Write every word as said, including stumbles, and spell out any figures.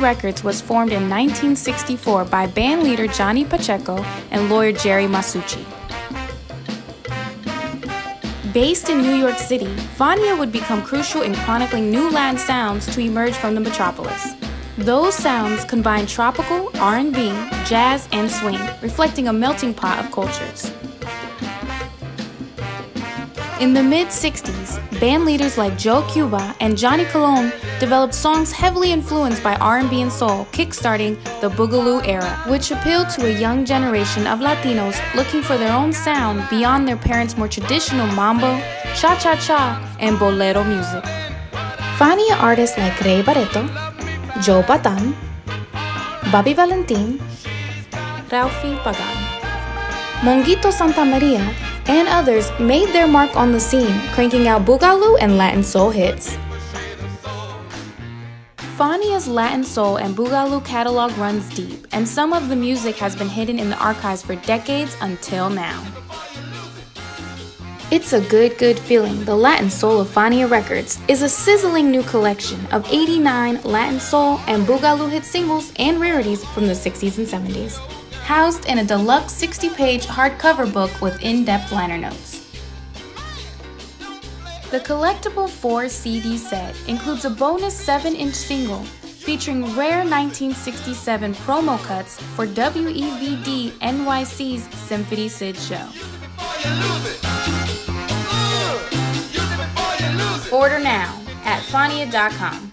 Records was formed in nineteen sixty-four by band leader Johnny Pacheco and lawyer Jerry Masucci. Based in New York City, Fania would become crucial in chronicling new Latin sounds to emerge from the metropolis. Those sounds combine tropical, R and B, jazz, and swing, reflecting a melting pot of cultures. In the mid sixties, band leaders like Joe Cuba and Johnny Colon developed songs heavily influenced by R and B and soul, kickstarting the Boogaloo era, which appealed to a young generation of Latinos looking for their own sound beyond their parents' more traditional mambo, cha-cha-cha, and bolero music. Fania artists like Ray Barretto, Joe Bataan, Bobby Valentín, Ralfi Pagan, Monguito Santa Maria, and others made their mark on the scene, cranking out boogaloo and Latin soul hits. Fania's Latin soul and boogaloo catalog runs deep, and some of the music has been hidden in the archives for decades until now. It's a good, good feeling. The Latin Soul of Fania Records is a sizzling new collection of eighty-nine Latin soul and boogaloo hit singles and rarities from the sixties and seventies. Housed in a deluxe sixty page hardcover book with in-depth liner notes. The collectible four C D set includes a bonus seven inch single featuring rare nineteen sixty-seven promo cuts for W E V D N Y C's Symphony Sid show. Order now at Fania dot com.